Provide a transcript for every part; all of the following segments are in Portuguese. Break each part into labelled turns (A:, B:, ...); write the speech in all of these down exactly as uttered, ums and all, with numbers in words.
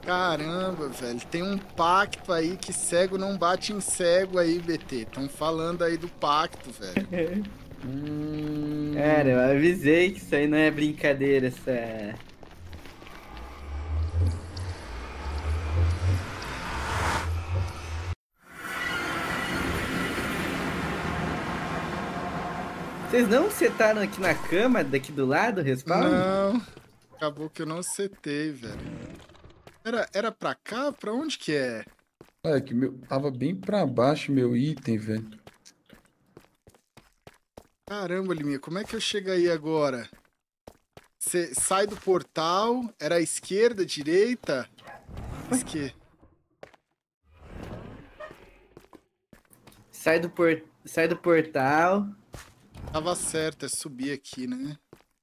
A: Caramba, velho. Tem um pacto aí que cego não bate em cego aí, B T. Estão falando aí do pacto, velho.
B: Hum...
C: Cara, eu avisei que isso aí não é brincadeira, essa... Vocês não setaram aqui na cama, daqui do lado, respawn?
A: Não. Acabou que eu não setei, velho. Era, era pra cá? Pra onde que é?
B: É que meu, tava bem pra baixo meu item, velho.
A: Caramba, Liminha, como é que eu chego aí agora? Você sai do portal, era à esquerda, direita? Esquerda.
C: Sai do, por... Sai do portal.
A: Tava certo, é subir aqui, né?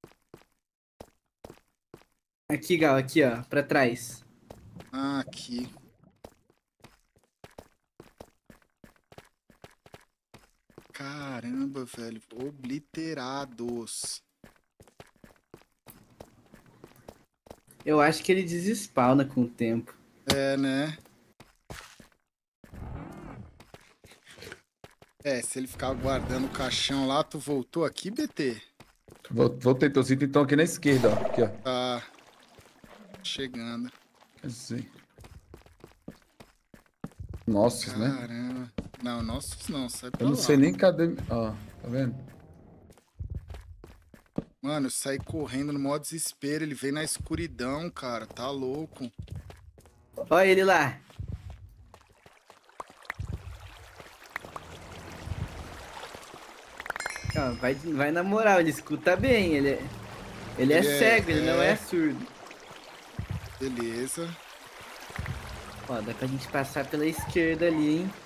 C: Aqui, Gal, aqui, ó, pra trás.
A: Ah, aqui. Caramba, velho. Obliterados.
C: Eu acho que ele desespawna com o tempo.
A: É, né? É, se ele ficar guardando o caixão lá, tu voltou aqui, B T?
B: Vol- Voltei, teus itens estão aqui na esquerda, ó. Aqui, ó.
A: Tá. Chegando.
B: Quer dizer... Nossos, né?
A: Caramba. Não, nossos não, sai pra
B: Eu não
A: lá.
B: sei nem cadê... Ó, tá vendo?
A: Mano, eu saí correndo no maior desespero. Ele veio na escuridão, cara. Tá louco.
C: Olha ele lá. Ó, vai, vai na moral, ele escuta bem. Ele é, ele é
A: Ele é-
C: cego, ele não
A: é.
C: é surdo.
A: Beleza.
C: Ó, dá pra gente passar pela esquerda ali, hein?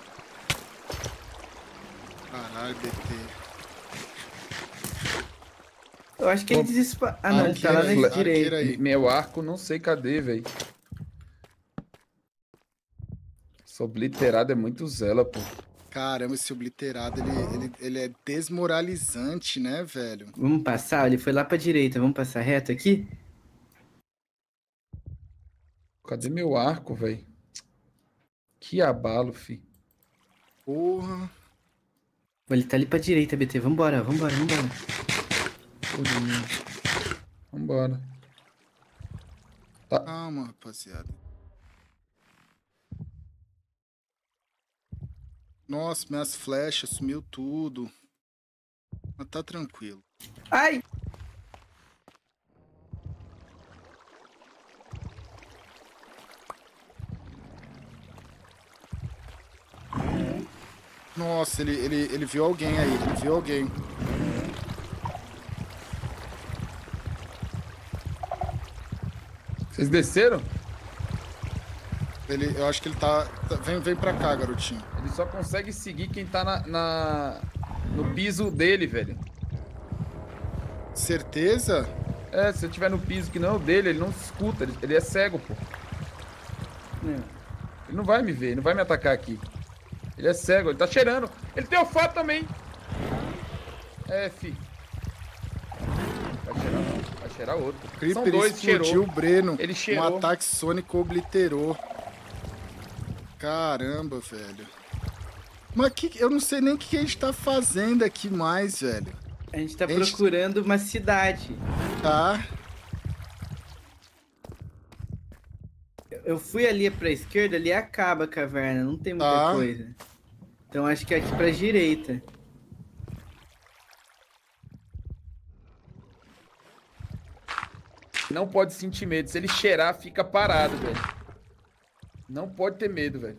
A: Caralho, B T.
C: Eu acho que ele
B: Ô,
C: desespawna. Ah, não, ele tá lá
A: arqueiro
C: na
A: aí,
C: direita.
A: arqueiro aí.
B: Meu arco, não sei cadê, velho. Sou obliterado, é muito zela, pô.
A: Caramba, esse obliterado, ele, ele, ele é desmoralizante, né, velho?
C: Vamos passar? Ele foi lá pra direita. Vamos passar reto aqui?
B: Cadê meu arco, velho? Que abalo, fi.
A: Porra.
C: Ele tá ali pra direita, B T. Vambora, vambora, vambora.
B: Purinho. Vambora. Tá.
A: Calma, rapaziada. Nossa, minhas flechas sumiu tudo. Mas tá tranquilo.
C: Ai!
A: Nossa, ele, ele, ele viu alguém aí, ele viu alguém.
B: Vocês desceram?
A: Ele, eu acho que ele tá... tá- Vem, vem pra cá, garotinho.
B: Ele só consegue seguir quem tá na, na- no piso dele, velho.
A: Certeza?
B: É, se eu tiver no piso que não é o dele, ele não escuta. Ele, ele é cego, pô.
C: Não.
B: Ele não vai me ver, ele não vai me atacar aqui. Ele é cego, ele tá cheirando. Ele tem olfato também. É, fi. Vai cheirar não, vai cheirar outro. São
A: Creeper
B: dois,
A: explodiu
B: cheirou.
A: o Breno.
B: Ele
A: Um
B: cheirou.
A: ataque sônico obliterou. Caramba, velho. Mas que, eu não sei nem o que a gente tá fazendo aqui mais, velho.
C: A gente tá
A: A gente-
C: procurando uma cidade.
A: Tá?
C: Eu fui ali pra esquerda, ali acaba a caverna, não tem muita
A: Tá.
C: coisa. Então acho que é aqui pra direita.
B: Não pode sentir medo. Se ele cheirar, fica parado, velho. Não pode ter medo, velho.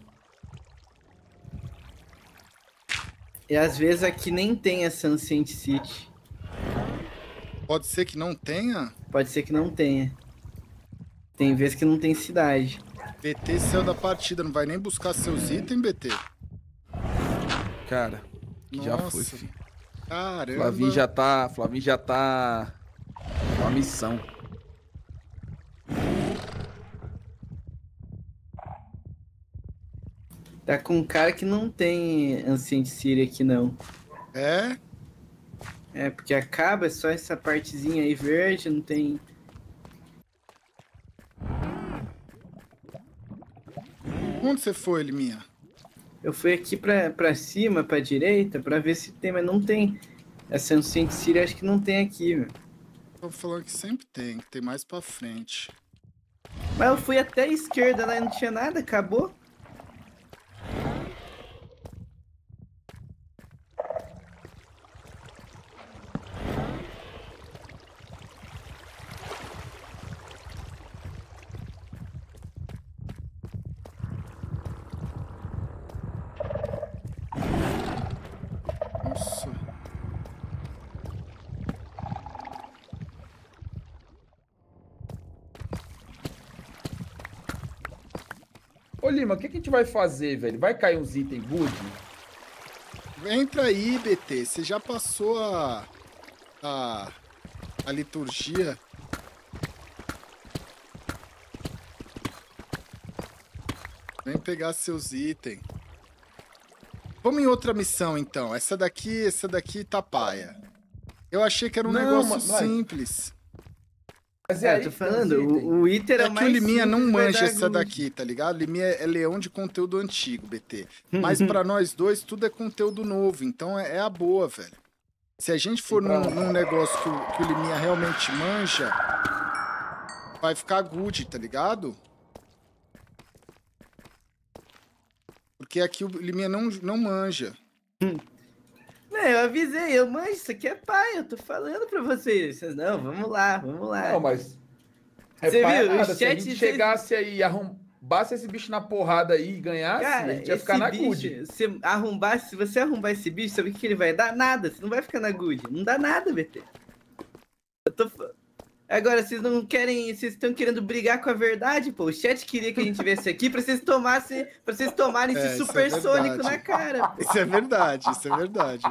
C: E às vezes aqui nem tem essa Ancient City.
A: Pode ser que não tenha?
C: Pode ser que não tenha. Tem vezes que não tem cidade.
A: B T saiu da partida, não vai nem buscar seus itens, B T?
B: Cara, que já
A: Nossa.
B: foi, filho.
A: Caramba.
B: Flavinho já tá. Flavinho já tá. Com a missão.
C: Tá com um cara que não tem Ancient City aqui não.
A: É?
C: É, porque acaba só essa partezinha aí verde, não tem...
A: Onde você foi, Liminha?
C: Eu fui aqui pra, pra cima, pra direita, pra ver se tem, mas não tem. Essa Ancient City acho que não tem aqui, meu.
A: Tô falando que sempre tem, que tem mais pra frente.
C: Mas eu fui até a esquerda lá e não tinha nada, acabou.
A: Nossa.
B: Ô, Lima, o que, que a gente vai fazer, velho? Vai cair uns itens good?
A: Entra aí, B T. Você já passou a, a, a liturgia? Vem pegar seus itens. Vamos em outra missão, então. Essa daqui, essa daqui tá paia. Eu achei que era um
B: Não,
A: negócio
B: mas- mas-
A: simples.
B: Mas
C: É,
B: aí
C: eu tô
B: que
C: falando,
B: tem os itens.
C: o, o Iter é,
A: É
C: o
A: que o
C: mais
A: Liminha não
C: simples, vai
A: manja
C: dar
A: essa
C: good.
A: daqui, tá ligado? O Liminha é leão de conteúdo antigo, B T. Mas pra nós dois, tudo é conteúdo novo. Então é, é a boa, velho. Se a gente for
B: E pra-
A: num, num negócio que o, que o Liminha realmente manja, vai ficar good, tá ligado? Porque aqui o Liminha não, não manja.
C: Não, eu avisei, eu manjo, isso aqui é pai, eu tô falando pra vocês. Vocês, não, vamos lá, vamos lá.
B: Não, mas... É
C: Você
B: pá, é
C: viu? O
B: nada. Se a
C: chat
B: gente
C: fez-
B: chegasse aí e arrombasse esse bicho na porrada aí e ganhasse,
C: Cara,
B: a gente ia
C: esse
B: ficar na
C: bicho,
B: good.
C: se arrombar, se você arrombar esse bicho, sabe o que que ele vai dar? Nada, você não vai ficar na good. Não dá nada, B T. Eu tô... fa- Agora, vocês não querem, vocês estão querendo brigar com a verdade, pô. O chat queria que a gente viesse aqui pra vocês tomassem, pra vocês tomarem
A: É,
C: esse
A: isso é
C: supersônico
A: verdade.
C: na cara, pô.
A: Isso é verdade, isso é verdade.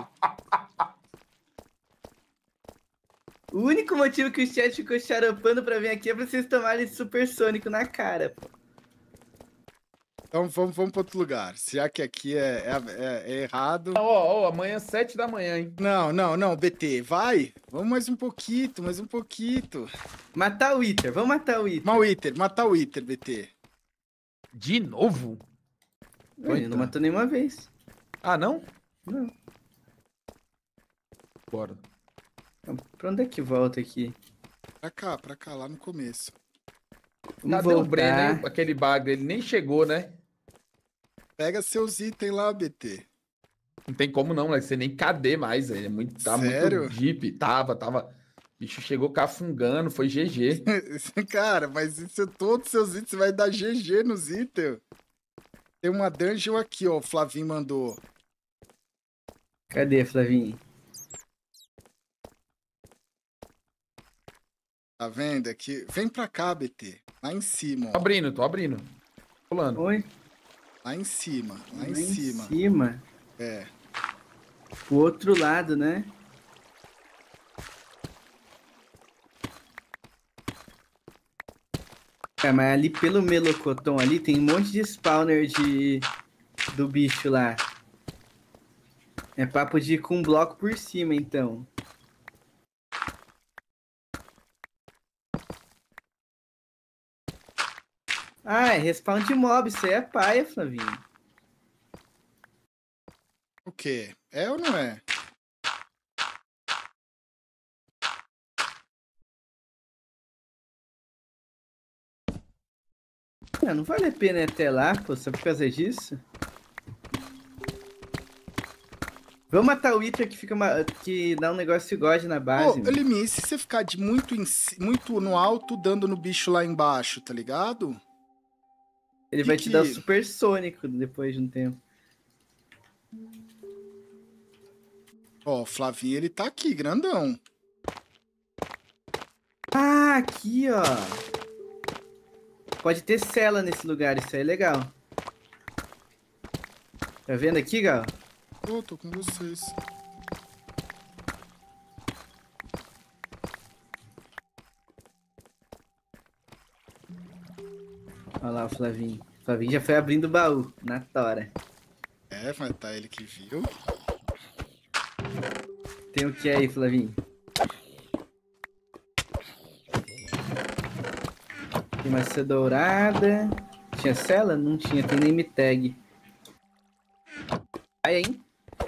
C: O único motivo que o chat ficou xaropando pra vir aqui é pra vocês tomarem esse supersônico na cara, pô.
A: Então vamos, vamos para outro lugar. Já que aqui é, é, é- é errado.
B: Ó, ó, amanhã sete da manhã, hein?
A: Não, não, não, B T, vai. Vamos mais um pouquinho, mais um pouquinho.
C: Matar o Iter, vamos matar o Iter.
A: Matar o Iter, matar o Iter, B T.
B: De novo?
C: Ele não matou nenhuma vez.
B: Ah, não?
C: Não.
B: Bora.
C: Pra onde é que volta aqui?
A: Pra cá, pra cá, lá no começo.
C: Vamos
B: Cadê o
C: voltar.
B: Breno, hein? Aquele bagre, ele nem chegou, né?
A: Pega seus itens lá, B T.
B: Não tem como não, né? Você nem cadê mais, ele é muito, tá
A: Sério?
B: muito deep. Tava, tava. O bicho chegou cafungando, foi G G.
A: Cara, mas isso, todos os seus itens, você vai dar G G nos itens. Tem uma dungeon aqui, ó, o Flavinho mandou.
C: Cadê, Flavinho?
A: Tá vendo aqui? Vem pra cá, B T. Lá em cima,
B: Tô
A: ó.
B: abrindo, tô abrindo. Pulando.
C: Oi?
A: Lá em cima, lá em
C: Lá
A: cima.
C: cima.
A: É.
C: O outro lado, né? É, mas ali pelo melocotão ali tem um monte de spawner de do bicho lá. É papo de ir com um bloco por cima, então. Ah, é respawn de mob, isso aí é paia, Flavinho.
A: O quê? É ou não é?
C: Ah, não vale a pena ir até lá, pô, só por causa disso. Vamos matar o Wither que fica uma- que dá um negócio God na
A: Ô,
C: base. meu.
A: Limi, se você ficar de muito, em ci- muito no alto, dando no bicho lá embaixo, tá ligado?
C: Ele
A: que
C: vai te
A: que-
C: dar o supersônico depois de um tempo.
A: Ó, o Flavinho, ele tá aqui, grandão.
C: Ah, aqui, ó. Pode ter cela nesse lugar, isso aí é legal. Tá vendo aqui, Gal?
A: Ô, tô com vocês.
C: Olha lá o Flavinho. O Flavinho já foi abrindo o baú, na tora.
A: É, mas tá ele que viu.
C: Tem o que aí, Flavinho? Tem maçã dourada. Tinha cela? Não tinha, tem name tag. Aí, hein?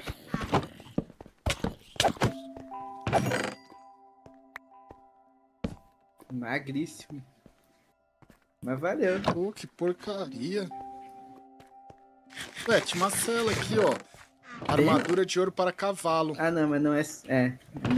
C: Magríssimo. Mas valeu.
A: Pô, que porcaria. Ué, tinha uma cela aqui, ó. Armadura de ouro para cavalo.
C: Ah, não, mas não é... É.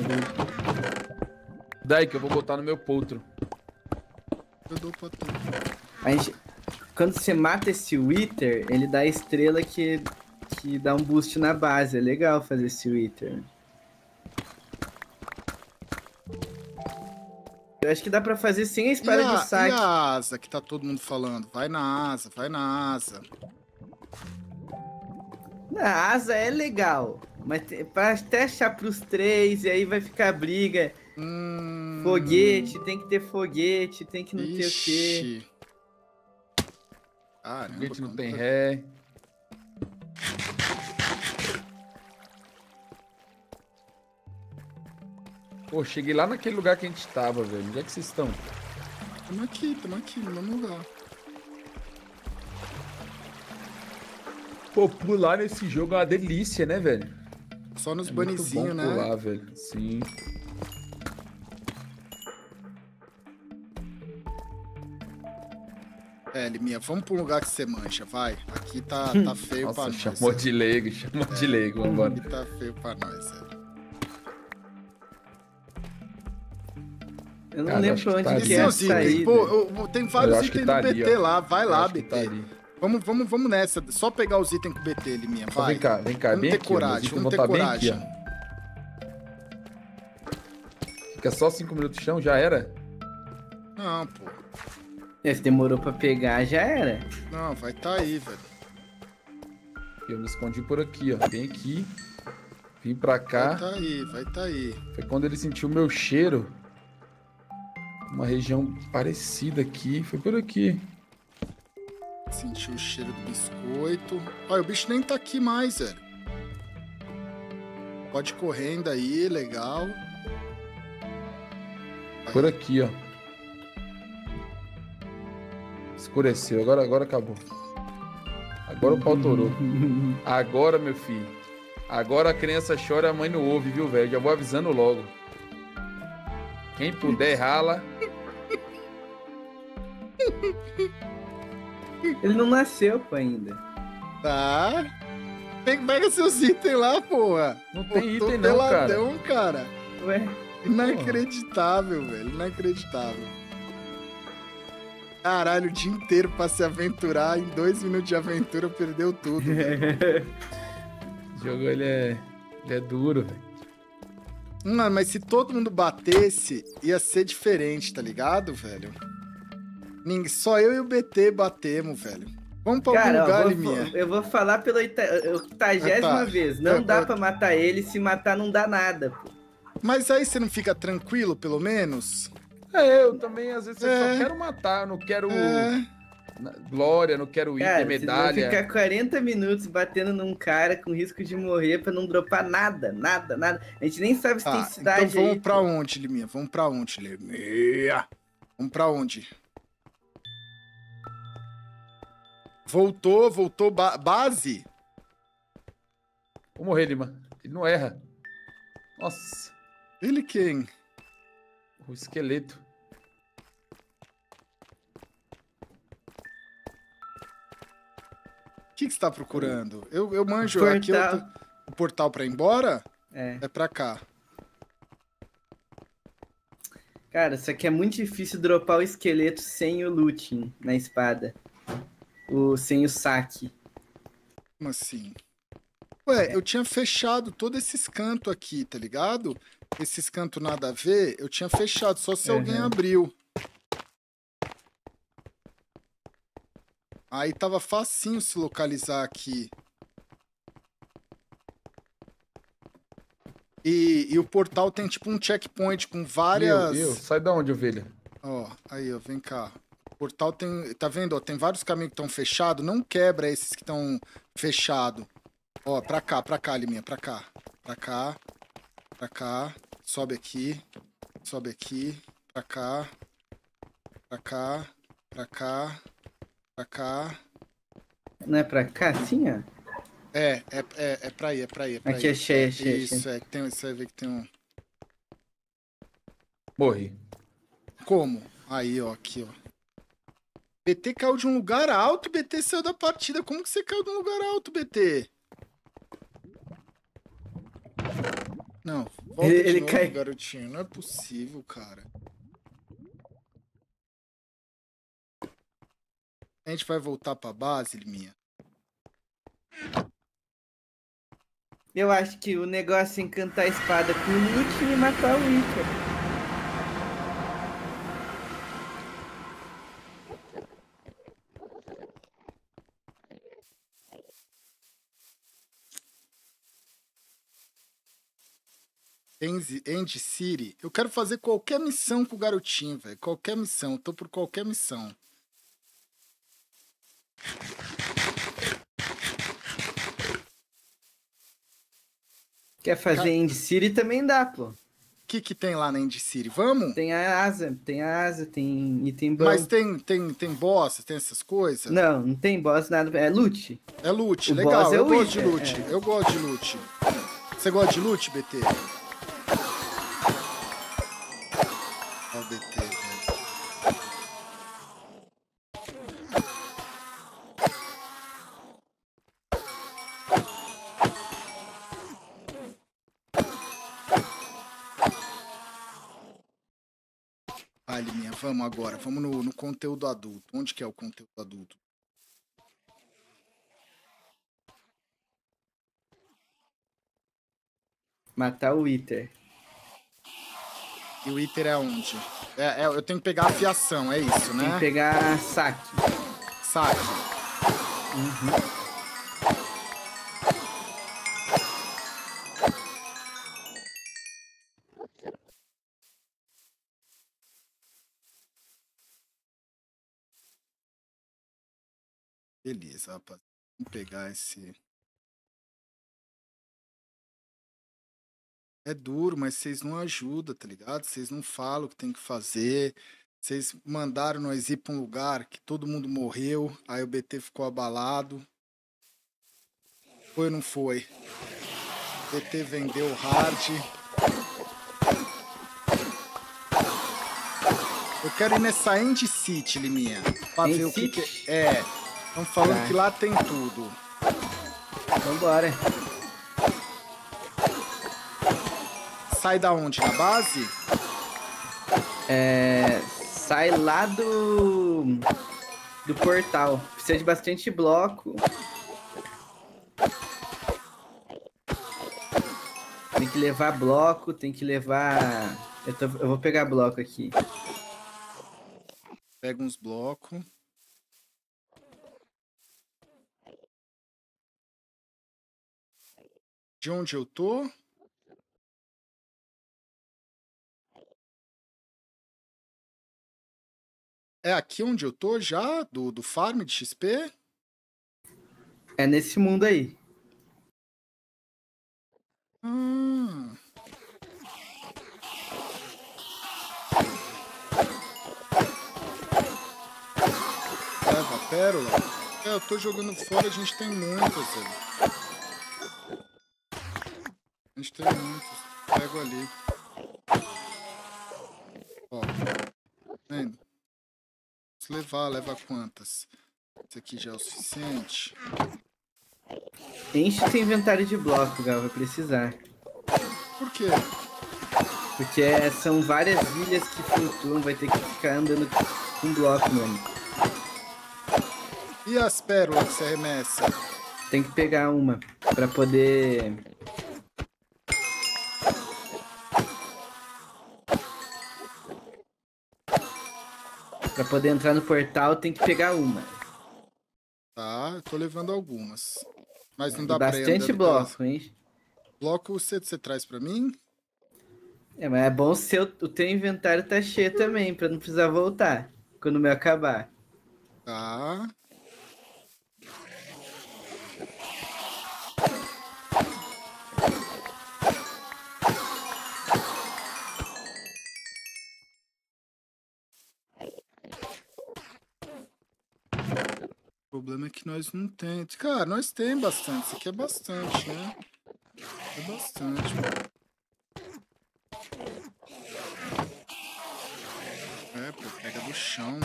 B: Daí que eu vou botar no meu potro.
A: Eu dou pra tu.
C: A gente... Quando você mata esse Wither, ele dá a estrela que, que dá um boost na base. É legal fazer esse Wither. Eu acho que dá pra fazer sem a espada
A: E a,
C: de saque.
A: e a asa que tá todo mundo falando? Vai na asa, vai na asa.
C: A asa é legal, mas te- pra até achar pros três, e aí vai ficar briga.
A: Hum...
C: Foguete, tem que ter foguete, tem que não ter o quê.
A: Ixi. Caramba,
B: Foguete não
A: quanta-
B: tem ré. Pô, cheguei lá naquele lugar que a gente tava, velho. Onde é que vocês estão?
A: Tamo aqui, tamo aqui, no mesmo lugar.
B: Pô, pular nesse jogo é uma delícia, né, velho?
A: Só nos
B: É muito
A: banizinhos,
B: bom
A: né?
B: pular, velho. Sim.
A: É, Liminha, vamos pra um lugar que você mancha, vai. Aqui tá, tá feio pra
B: Nossa,
A: nós.
B: chamou
A: velho.
B: de leigo, chamou de leigo, vambora.
A: Aqui tá feio pra nós, velho.
C: Eu não
B: Cara,
C: lembro
B: acho
C: pra
B: que
C: onde
B: tá
C: que
B: ali.
A: E
C: é a
A: seus itens?
C: saída.
A: Pô, eu- eu- tem
B: Eu
A: vários
B: acho que
A: itens
B: tá
A: do
B: ali,
A: B T
B: ó.
A: lá, vai
B: Eu
A: lá,
B: acho que
A: B T.
B: tá ali.
A: Vamos, vamos, vamos nessa, só pegar os itens com o B T, Liminha,
B: Então,
A: vai.
B: vem cá, vem cá,
A: Vamos
B: bem
A: ter
B: aqui, ó. Meus
A: coragem,
B: itens
A: vamos ter
B: vão tá bem aqui,
A: coragem.
B: ó. Fica só cinco minutos no chão, já era?
A: Não, pô.
C: É, se demorou pra pegar, já era.
A: Não, vai tá aí, velho.
B: Eu me escondi por aqui, ó. Vem aqui. Vim pra cá.
A: Vai tá aí, vai tá aí.
B: Foi quando ele sentiu o meu cheiro. Uma região parecida aqui. Foi por aqui.
A: Sentiu o cheiro do biscoito. Olha, o bicho nem tá aqui mais, velho. Pode ir correndo aí, legal.
B: Por aqui, ó. Escureceu. Agora, agora acabou. Agora o pau torou. Agora, meu filho. Agora a criança chora, a mãe não ouve, viu, velho? Já vou avisando logo. Quem puder, rala.
C: Ele não nasceu, pô, ainda.
A: Tá. Pega, pega seus itens lá, porra.
B: Não tem
A: Botou
B: item não, cara.
A: peladão, cara.
C: Ué,
A: Inacreditável, velho. Inacreditável. Caralho, o dia inteiro pra se aventurar. Em dois minutos de aventura, perdeu tudo. velho.
B: O jogo, ele é... Ele é duro, velho.
A: Mano, mas se todo mundo batesse, ia ser diferente, tá ligado, velho? Ninguém, só eu e o B T batemos, velho. Vamos pra
C: cara,
A: algum lugar,
C: eu,
A: Liminha.
C: vou, eu vou falar pela oita- oitagésima
A: Ah, tá.
C: vez. Não
A: Eu-
C: dá
A: eu-
C: pra matar ele, se matar não dá nada, pô.
A: Mas aí você não fica tranquilo, pelo menos?
B: É, eu também, às vezes, eu
A: É.
B: só quero matar. Eu não quero
A: É.
B: na- glória, não quero item,
C: Cara, vocês vão
B: medalha.
C: ficar quarenta minutos batendo num cara com risco de morrer pra não dropar nada, nada, nada. A gente nem sabe se tem
A: Tá,
C: cidade
A: então vamos
C: aí.
A: pra
C: pô.
A: onde, Liminha? Vamos pra onde, Liminha? Vamos pra onde? Voltou, voltou, ba- base?
B: Vou morrer, Lima. Ele não erra. Nossa,
A: Ele quem?
B: o esqueleto.
A: O que, que você tá procurando? Eu, eu manjo
C: Portal.
A: aqui eu tô- o portal pra ir embora?
C: É.
A: É pra cá.
C: Cara, só que é muito difícil dropar o esqueleto sem o looting na espada. O, sem o saque.
A: Como assim? Ué, eu tinha fechado todo esses cantos aqui, tá ligado? Esses cantos nada a ver, eu tinha fechado, só se alguém
C: Uhum.
A: abriu. Aí tava facinho se localizar aqui. E, e o portal tem tipo um checkpoint com várias...
B: Eu, eu. Sai da onde, ovelha?
A: Ó, aí, ó, vem cá. O portal tem, tá vendo? Ó, tem vários caminhos que estão fechados, não quebra esses que estão fechados. Ó, pra cá, pra cá, Liminha, pra cá. Pra cá, pra cá. Sobe aqui, sobe aqui, pra cá, pra cá, pra cá, Pra cá.
C: Não é pra cá, assim, ó?
A: É, é, é, é pra ir, é pra ir, é pra
C: Aqui,
A: ir.
C: achei,
A: É,
C: achei,
A: Isso,
C: achei.
A: é que tem, você vai ver que tem um...
B: Morri.
A: Como? Aí, ó, aqui, ó. B T caiu de um lugar alto, B T saiu da partida. Como que você caiu de um lugar alto, B T? Não, volta
C: Ele,
A: de
C: ele
A: novo,
C: cai.
A: garotinho. Não é possível, cara. A gente vai voltar pra base, Liminha?
C: Eu acho que o negócio é encantar a espada com o loot e matar o Wither.
A: Enzi- End City. Eu quero fazer qualquer missão com o garotinho, velho. Qualquer missão. Eu tô por qualquer missão.
C: Quer fazer
A: Ca-
C: End City também dá, pô.
A: O que que tem lá na End City? Vamos?
C: Tem a asa, tem a asa, tem item bom.
A: Mas tem, tem, tem boss, tem essas coisas?
C: Não, não tem boss, nada. É loot.
A: É loot,
C: O
A: legal.
C: boss é
A: Eu
C: o
A: gosto de
C: Wither,
A: loot.
C: é.
A: Eu gosto de loot. Você gosta de loot, B T? Ó o B T, velho. Ah, Liminha, vamos agora. Vamos no, no conteúdo adulto. Onde que é o conteúdo adulto?
C: Matar o Wither.
A: E o Iter é onde? É, é, eu tenho que pegar a fiação, é isso,
C: Tem que
A: né?
C: pegar saque.
A: Saque.
C: Uhum.
A: Beleza, rapaz. Vamos pegar esse... É duro, mas vocês não ajudam, tá ligado? Vocês não falam o que tem que fazer. Vocês mandaram nós ir pra um lugar que todo mundo morreu. Aí o B T ficou abalado. Foi ou não foi? O B T vendeu o hard. Eu quero ir nessa End City, Liminha. Pra
C: End
A: ver o que,
C: City?
A: que é. Estão falando
C: Tá.
A: que lá tem tudo.
C: Vambora.
A: Sai da onde? Da base?
C: É... Sai lá do... Do portal. Precisa de bastante bloco. Tem que levar bloco, tem que levar... Eu, tô... Eu vou pegar bloco aqui.
A: Pega uns blocos. De onde eu tô? É aqui onde eu tô já? Do, do farm de X P?
C: É nesse mundo aí.
A: Hum. Leva a pérola? É, eu tô jogando fora, a gente tem muitas, velho. A gente tem muitas. Pego ali. Ó. Vendo? Se levar, leva quantas? Esse aqui já é o suficiente.
C: Enche seu inventário de bloco, Gal, vai precisar.
A: Por quê?
C: Porque é- são várias ilhas que flutuam, vai ter que ficar andando com bloco, mano.
A: E as pérolas que você arremessa?
C: Tem que pegar uma pra poder... Pra poder entrar no portal, tem que pegar uma.
A: Tá, eu tô levando algumas. Mas não
C: E
A: dá pra ir
C: bastante
A: andando pelas-
C: bloco, hein?
A: Bloco você, você traz pra mim?
C: É, mas é bom se o o teu inventário tá cheio também, pra não precisar voltar quando o meu acabar.
A: Tá. problema é que nós não tem. Cara, nós tem bastante. Isso aqui é bastante, né? É bastante, mano. É, pô, pega do chão.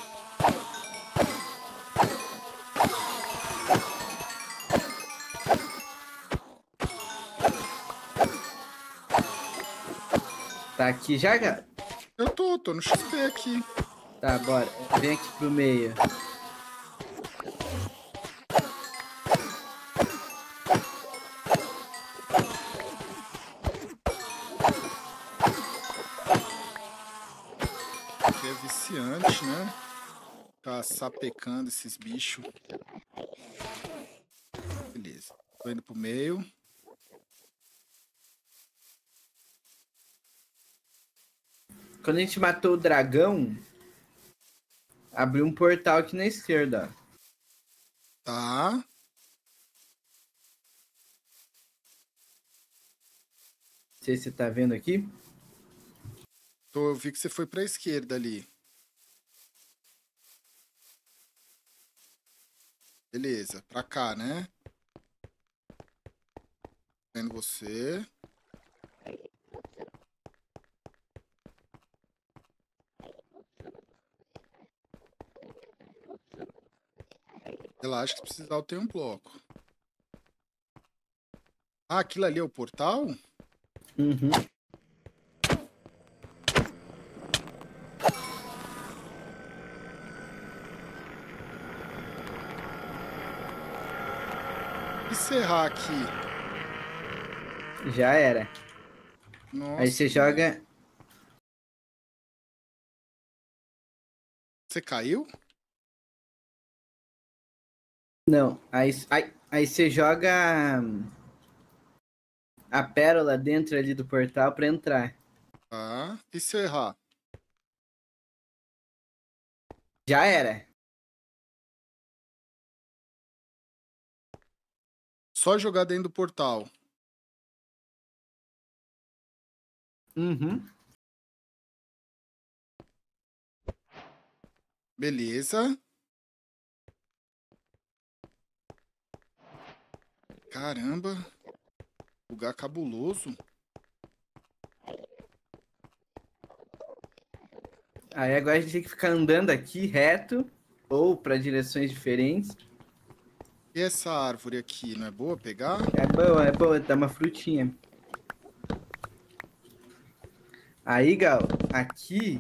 C: Tá aqui já, cara?
A: Eu tô, tô no X P aqui.
C: Tá, bora. Vem aqui pro meio.
A: Aqui é viciante, né? Ficar sapecando esses bichos. Beleza. Tô indo pro meio.
C: Quando a gente matou o dragão, abriu um portal aqui na esquerda, ó.
A: Tá.
C: Não sei se você tá vendo aqui.
A: Tô, eu vi que você foi pra esquerda ali. Beleza, pra cá, né? Vendo você. Relaxa que se precisar eu tenho um bloco. Ah, aquilo ali é o portal?
C: Uhum.
A: E se errar aqui?
C: Já era.
A: Nossa.
C: Aí você joga...
A: Você caiu?
C: Não, aí, aí, aí você joga a pérola dentro ali do portal pra entrar.
A: Tá. E se eu errar?
C: Já era.
A: Só jogar dentro do portal.
C: Uhum.
A: Beleza. Caramba. Lugar cabuloso.
C: Aí agora a gente tem que ficar andando aqui reto ou para direções diferentes.
A: E essa árvore aqui, não é boa pegar?
C: É boa, é boa, dá uma frutinha. Aí, Gal, aqui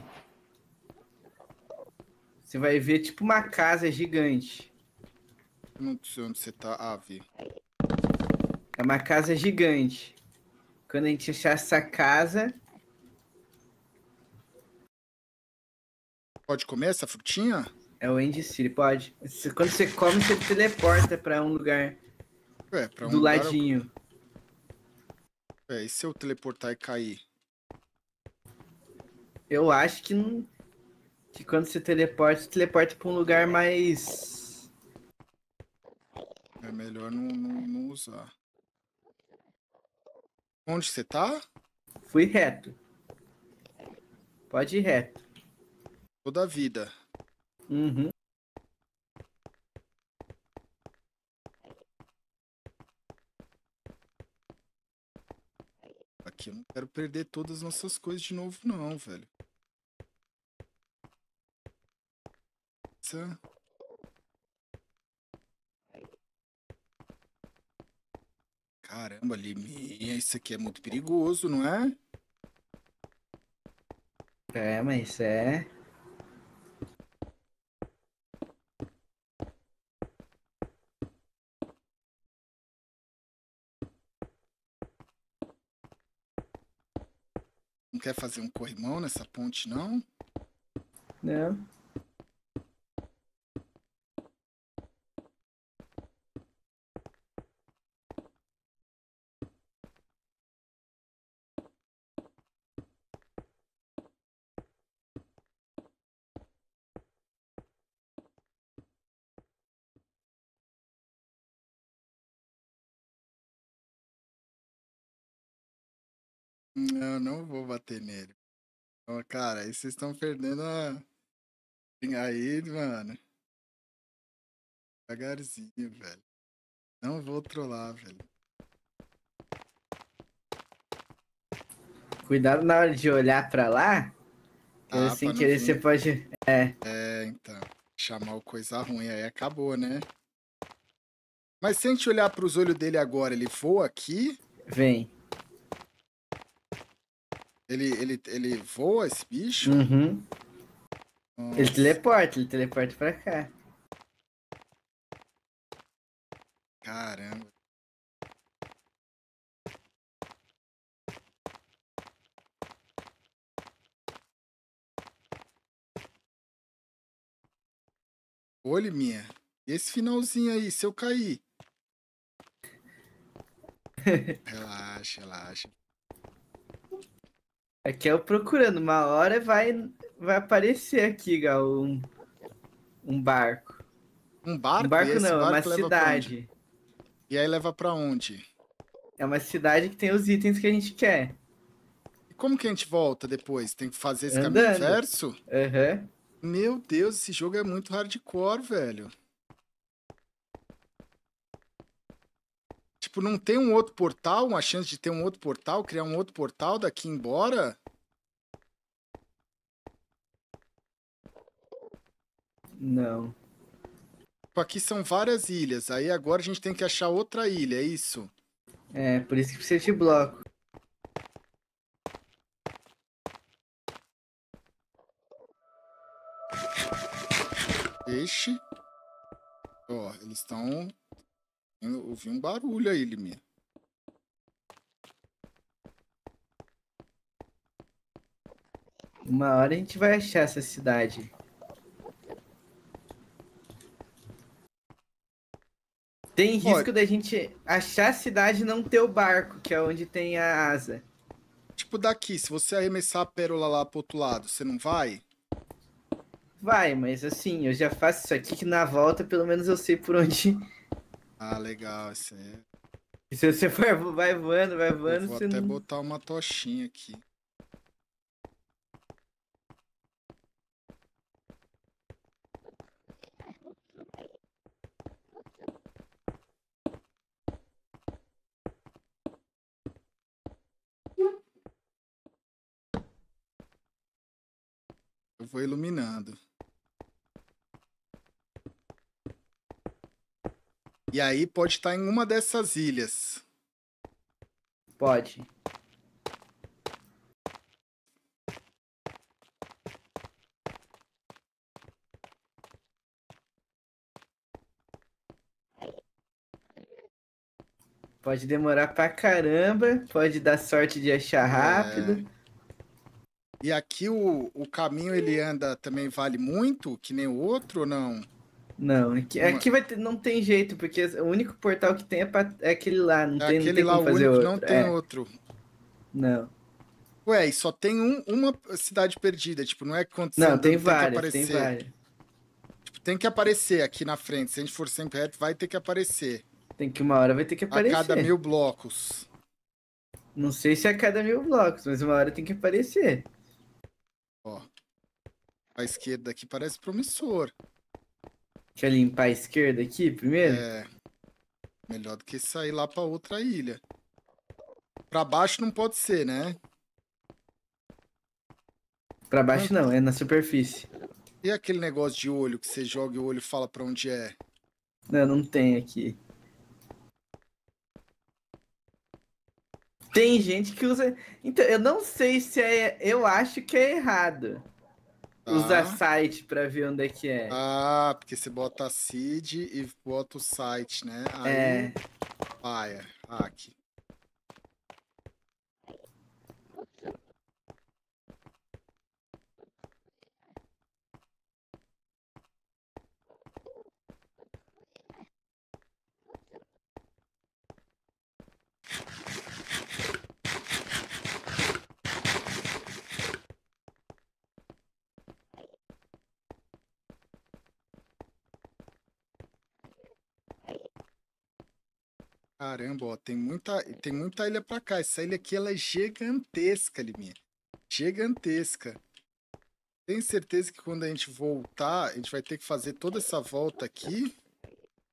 C: você vai ver tipo uma casa gigante.
A: Eu não sei onde você tá. Ah, vi.
C: É uma casa gigante. Quando a gente achar essa casa,
A: Pode comer essa frutinha?
C: é o End City, pode. Quando você come, você teleporta para um lugar
A: É, pra um
C: do
A: lugar...
C: ladinho.
A: É, e se eu teleportar e cair?
C: Eu acho que, não... que quando você teleporta, você teleporta para um lugar mais...
A: É melhor não, não, não usar. Onde você tá?
C: Fui reto. Pode ir reto.
A: Toda a vida.
C: Uhum.
A: Aqui eu não quero perder todas as nossas coisas de novo, não, velho. Essa... Caramba, Liminha, isso aqui é muito perigoso, não é?
C: É, mas é...
A: Não quer fazer um corrimão nessa ponte, não?
C: Não.
A: Eu não vou bater nele. Ó, cara, aí vocês estão perdendo a... Aí, mano. Devagarzinho, velho. Não vou trollar, velho.
C: Cuidado na hora de olhar pra lá.
A: Ah,
C: sem
A: pra não
C: querer,
A: vir.
C: você pode. É.
A: É, então. Chamar o coisa ruim, aí acabou, né? Mas se a gente olhar pros olhos dele agora, ele voa aqui?
C: Vem.
A: Ele, ele, ele voa, esse bicho?
C: Uhum. Ele
A: Nossa,
C: teleporta, ele teleporta pra cá.
A: caramba. Olha, minha. E esse finalzinho aí, se eu cair? Relaxa, relaxa.
C: Aqui é eu procurando, uma hora vai, vai aparecer aqui, Gal, um, um barco.
A: Um
C: Um
A: barco? E
C: barco
A: esse
C: não, é uma
A: barco leva pra onde?
C: cidade.
A: E aí leva pra onde?
C: É uma cidade que tem os itens que a gente quer.
A: E como que a gente volta depois? Tem que fazer esse caminho
C: Andando.
A: inverso?
C: Aham.
A: Meu Deus, esse jogo é muito hardcore, velho. Tipo, não tem um outro portal? Uma chance de ter um outro portal? Criar um outro portal daqui embora?
C: Não.
A: Tipo, aqui são várias ilhas. Aí agora a gente tem que achar outra ilha, é isso?
C: É, por isso que precisa de bloco.
A: Peixe. Ó, eles estão... Eu ouvi um barulho aí, Liminha.
C: Uma hora a gente vai achar essa cidade. Tem risco da gente achar a cidade e não ter o barco, que é onde tem a asa.
A: Tipo, daqui, se você arremessar a pérola lá pro outro lado, você não vai?
C: Vai, mas assim, eu já faço isso aqui que na volta pelo menos eu sei por onde.
A: Ah, legal, isso aí.
C: E se você for, vai voando, vai
A: Eu
C: voando,
A: vou
C: você
A: até
C: não...
A: botar uma tochinha aqui. Eu vou iluminando. E aí pode estar em uma dessas ilhas.
C: Pode. Pode demorar pra caramba, pode dar sorte de achar rápido.
A: E aqui o, o caminho ele anda também vale muito, que nem o outro ou não?
C: Não, aqui,
A: Uma-
C: aqui vai ter, não tem jeito, porque o único portal que tem é, pra- é aquele lá, não
A: É
C: tem, não
A: aquele
C: tem
A: lá
C: como
A: o
C: fazer
A: único, não
C: outro.
A: tem
C: É,
A: outro.
C: não.
A: Ué, e só tem um, uma cidade perdida, tipo, não é que quando você
C: Não,
A: andando
C: tem
A: tem que
C: várias, tem
A: aparecer.
C: várias.
A: Tipo, tem que aparecer aqui na frente. Se a gente for sempre reto, vai ter que aparecer.
C: Tem que uma hora vai ter que
A: A cada
C: aparecer.
A: mil blocos.
C: Não sei se é a cada mil blocos, mas uma hora tem que aparecer.
A: Ó. A esquerda aqui parece promissor.
C: Quer limpar a esquerda aqui primeiro?
A: É. Melhor do que sair lá pra outra ilha. Pra baixo não pode ser, né?
C: Pra baixo não, é na superfície.
A: E aquele negócio de olho que você joga e o olho fala pra onde é?
C: Não, não tem aqui. Tem gente que usa. Então, eu não sei se é. Eu acho que é errado.
A: Tá.
C: Usar site pra ver onde é que é.
A: Ah, porque você bota a seed e bota o site, né? Aí.
C: É.
A: Paia. Ah, aqui. Caramba, ó, tem muita, tem muita ilha pra cá. Essa ilha aqui, ela é gigantesca, Liminha. Gigantesca. Tenho certeza que quando a gente voltar, a gente vai ter que fazer toda essa volta aqui.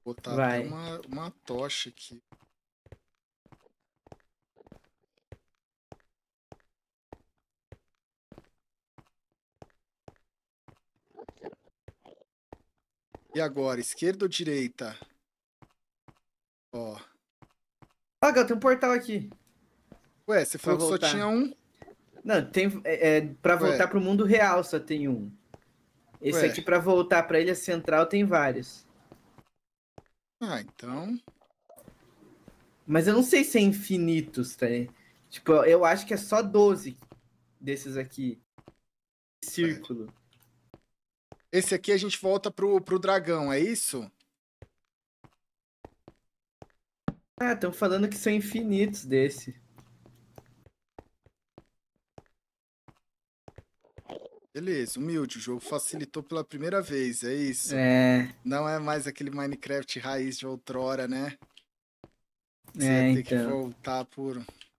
A: Vou botar
C: Vai.
A: até uma, uma tocha aqui. E agora, esquerda ou direita? Ó.
C: Ó, Gal, tem um portal aqui.
A: Ué, você falou
C: Pra
A: que só
C: voltar.
A: tinha um?
C: Não, tem. É, é, pra
A: Ué.
C: voltar pro mundo real só tem um. Esse
A: Ué.
C: aqui, pra voltar pra Ilha Central, tem vários.
A: Ah, então...
C: Mas eu não sei se é infinitos, tá? Tipo, eu acho que é só doze desses aqui. Círculo.
A: Esse aqui a gente volta pro, pro dragão, é isso?
C: Ah, estão falando que são infinitos desse.
A: Beleza, humilde. O jogo facilitou pela primeira vez, é isso?
C: É,
A: Não é mais aquele Minecraft raiz de outrora, né? Você
C: é,
A: ia ter que
C: então.
A: voltar por...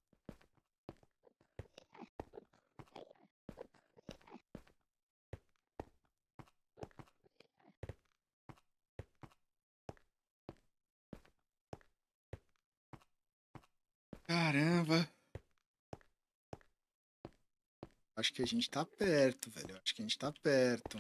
A: Caramba. Acho que a gente tá perto, velho. Acho que a gente tá perto.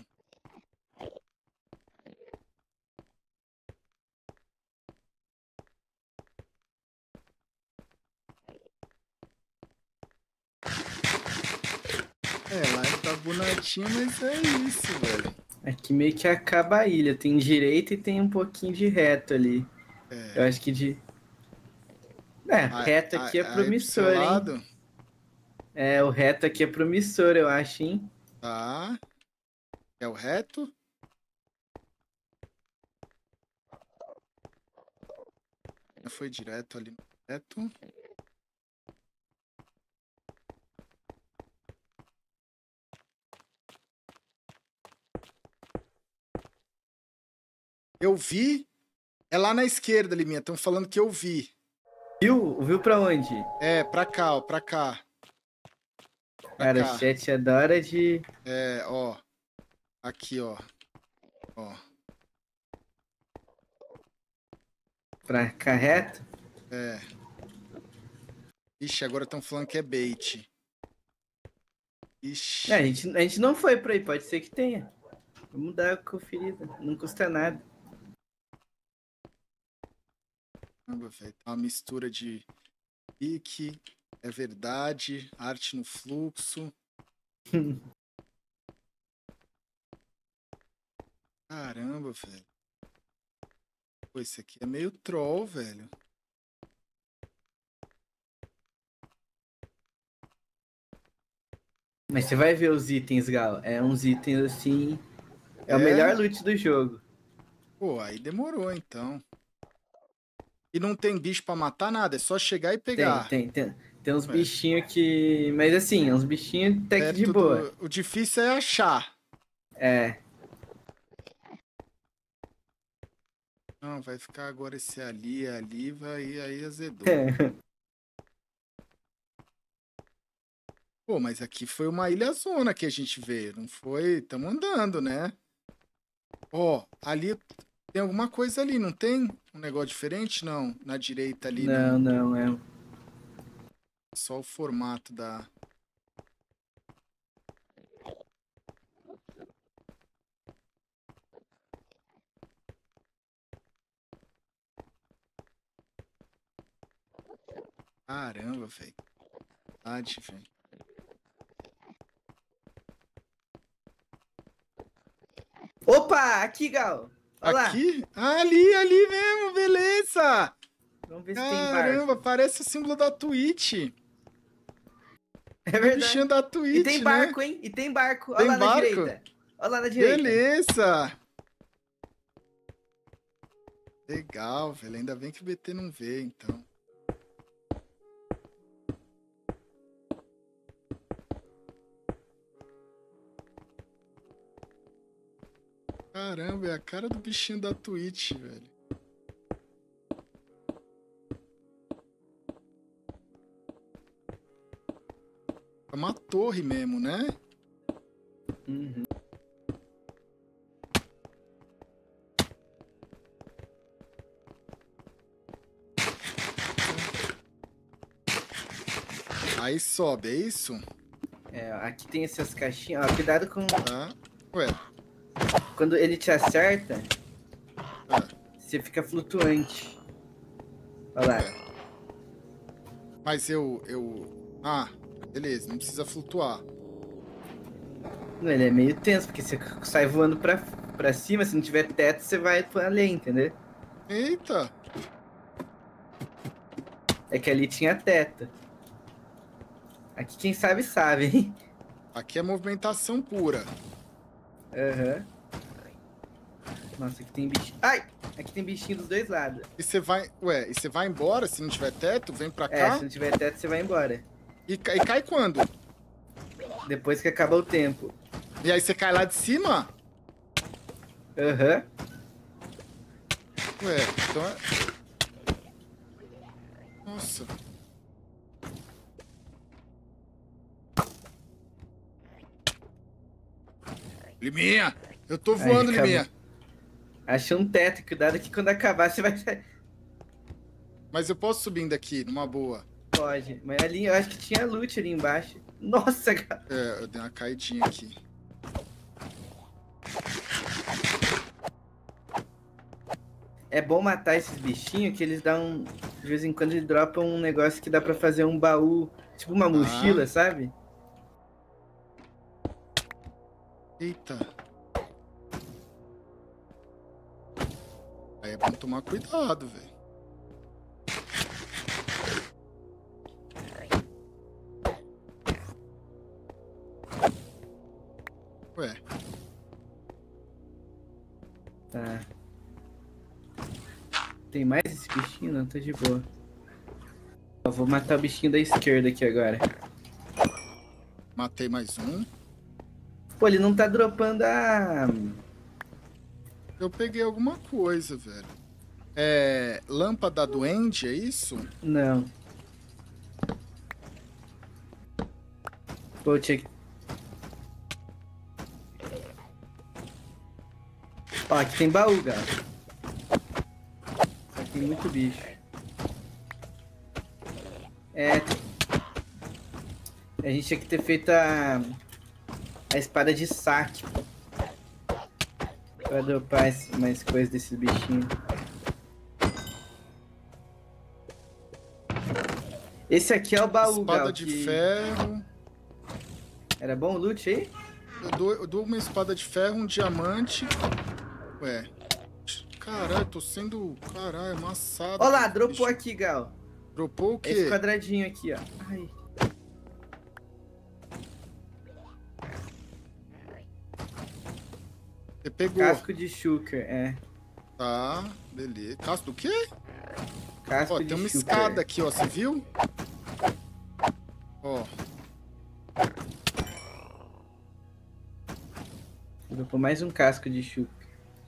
A: É, lá tá bonadinho, mas é isso, velho.
C: Aqui meio que acaba a ilha. Tem direita e tem um pouquinho de reto ali.
A: É.
C: Eu acho que de... É,
A: Aí,
C: reto aqui é
A: aí, aí pro seu
C: promissor, hein?
A: lado,
C: É, o reto aqui é promissor, eu acho, hein?
A: tá. É o reto. Foi direto ali no reto. Eu vi. É lá na esquerda, Liminha. Estão falando que eu vi.
C: Viu? Viu pra onde?
A: É, pra cá, ó. Pra cá. Pra
C: Cara, o
A: cá.
C: chat adora de...
A: É, ó. Aqui, ó. Ó.
C: Pra cá reto?
A: É. Ixi, agora estão falando que é bait. Ixi.
C: É, a gente, a gente não foi pra aí, pode ser que tenha. Vamos dar a conferida, não custa nada.
A: Caramba, velho. Tá uma mistura de pique, é verdade, arte no fluxo. Caramba, velho. Pô, esse aqui é meio troll, velho.
C: Mas você vai ver os itens, Gal. É uns itens assim. É,
A: É?
C: o melhor loot do jogo.
A: Pô, aí demorou, então. E não tem bicho pra matar nada, é só chegar e pegar.
C: Tem, tem, tem. Tem uns
A: Ué.
C: bichinhos que. Mas assim, uns bichinhos até que de
A: Perto
C: boa.
A: do... O difícil é achar.
C: É.
A: Não, vai ficar agora esse ali, ali, vai aí azedou. Pô, mas aqui foi uma ilha zona que a gente veio, não foi? Tamo andando, né? Ó, ali tem alguma coisa ali, não tem? Um negócio diferente? Não, na direita ali,
C: Não,
A: não.
C: não, é.
A: Só o formato da... Caramba, velho. Verdade, velho.
C: Opa! Aqui, Gal! Olha lá!
A: Aqui? Ah, ali, ali mesmo, beleza!
C: Vamos ver se tem
A: Caramba,
C: barco.
A: parece o símbolo da Twitch.
C: É
A: O bichinho
C: verdade.
A: da
C: E
A: Twitch,
C: tem
A: né?
C: barco, hein? E tem barco. Olha
A: Tem
C: lá na
A: barco?
C: direita. Olha lá na direita.
A: Beleza! Legal, velho. Ainda bem que o B T não vê, então. Caramba, é a cara do bichinho da Twitch, velho. É uma torre mesmo, né?
C: Uhum.
A: Aí sobe, é isso?
C: É, aqui tem essas caixinhas. Ó, cuidado com...
A: Tá. Ué.
C: Quando ele te acerta,
A: É.
C: você fica flutuante. Olha lá.
A: É. Mas eu, eu... Ah, beleza, não precisa flutuar.
C: Não, ele é meio tenso, porque você sai voando pra, pra cima, se não tiver teto, você vai pra além, entendeu?
A: Eita!
C: É que ali tinha teto. Aqui quem sabe, sabe, hein?
A: Aqui é movimentação pura.
C: Aham. Nossa, aqui tem bichinho. Ai! Aqui tem bichinho dos dois lados.
A: E você vai... Ué, e você vai embora se não tiver teto? Vem pra
C: É,
A: cá?
C: se não tiver teto, você vai embora.
A: E, ca- e cai quando?
C: Depois que acaba o tempo.
A: E aí você cai lá de cima?
C: Aham.
A: Ué, então é... Nossa. Liminha! Eu tô voando,
C: acabou.
A: Liminha.
C: Achei um teto, cuidado que quando acabar você vai...
A: Mas eu posso subir daqui, numa boa.
C: Pode. Mas ali, eu acho que tinha loot ali embaixo. Nossa, cara.
A: É, eu dei uma caidinha aqui.
C: É bom matar esses bichinhos que eles dão... De vez em quando eles dropam um negócio que dá pra fazer um baú. Tipo uma mochila, sabe?
A: Eita. Aí é bom tomar cuidado, velho. Ué.
C: Tá. Tem mais esse bichinho? Não, tá de boa. Eu vou matar o bichinho da esquerda aqui agora.
A: Matei mais um.
C: Pô, ele não tá dropando a...
A: Eu peguei alguma coisa, velho. É... Lâmpada duende, é isso?
C: Não. Pô, tinha que... Ó, aqui tem baú, galera. Aqui tem muito bicho. É... A gente tinha que ter feito a... A espada de saque. Pra dropar esse- mais coisas desses bichinhos. Esse aqui é o baú,
A: Espada
C: Gal,
A: de
C: que-
A: ferro.
C: Era bom o loot aí?
A: Eu dou, eu dou uma espada de ferro, um diamante. Ué. Caralho, tô sendo... Caralho, amassado.
C: Ó lá,
A: Bicho.
C: dropou aqui, Gal.
A: Dropou o quê?
C: Esse quadradinho aqui, ó. Ai.
A: Você pegou.
C: Casco de shulker, é.
A: Tá, beleza. Casco do quê?
C: Casco
A: Ó,
C: de
A: tem uma
C: shulker.
A: escada aqui, ó. Você viu? Ó.
C: Dropou mais um casco de shulker.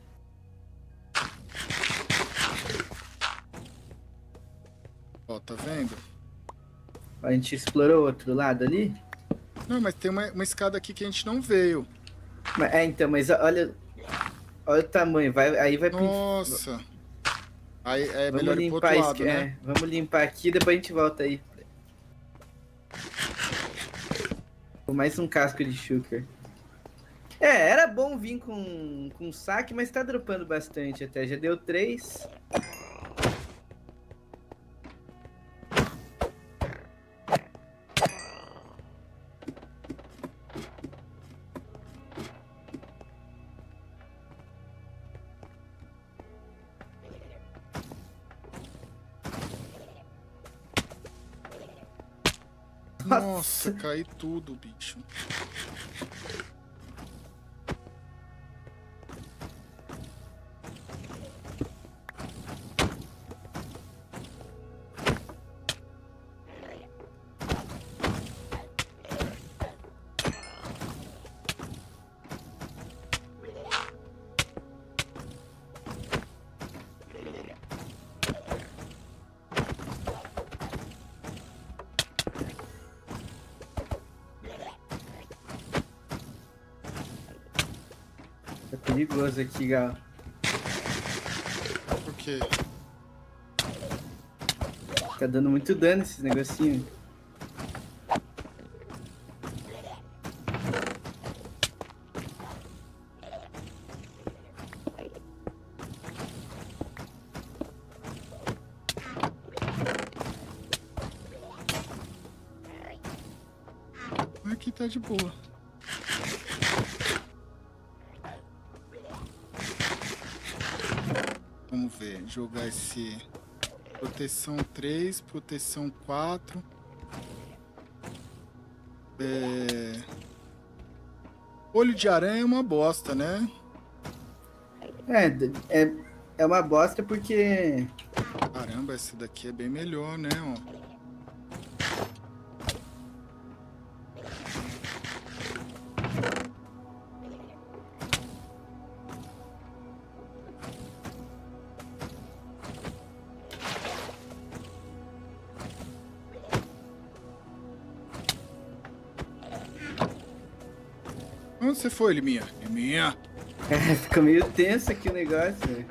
A: Ó, tá vendo?
C: Ó, a gente explorou outro lado ali.
A: Não, mas tem uma, uma escada aqui que a gente não veio.
C: Mas- É, então, mas olha... Olha o tamanho, vai, aí vai... pro inf-
A: Nossa. Aí é
C: Vamos
A: melhor ir pro
C: limpar
A: outro
C: isso,
A: lado,
C: que-
A: né?
C: é, vamos limpar aqui, depois a gente volta aí. Mais um casco de shulker. É, era bom vir com, com saque, mas tá dropando bastante até. Já deu três.
A: Nossa, cai tudo, bicho.
C: Tá perigoso aqui, Gal.
A: Por quê?
C: Tá dando muito dano esses negocinhos.
A: tá de boa. Vamos ver, jogar esse... Proteção três, proteção quatro. É... Olho de aranha é uma bosta, né?
C: É, é, é uma bosta porque...
A: Caramba, esse daqui é bem melhor, né? Ó. Onde você foi, Liminha? Liminha?
C: É, fica meio tenso aqui o negócio, velho.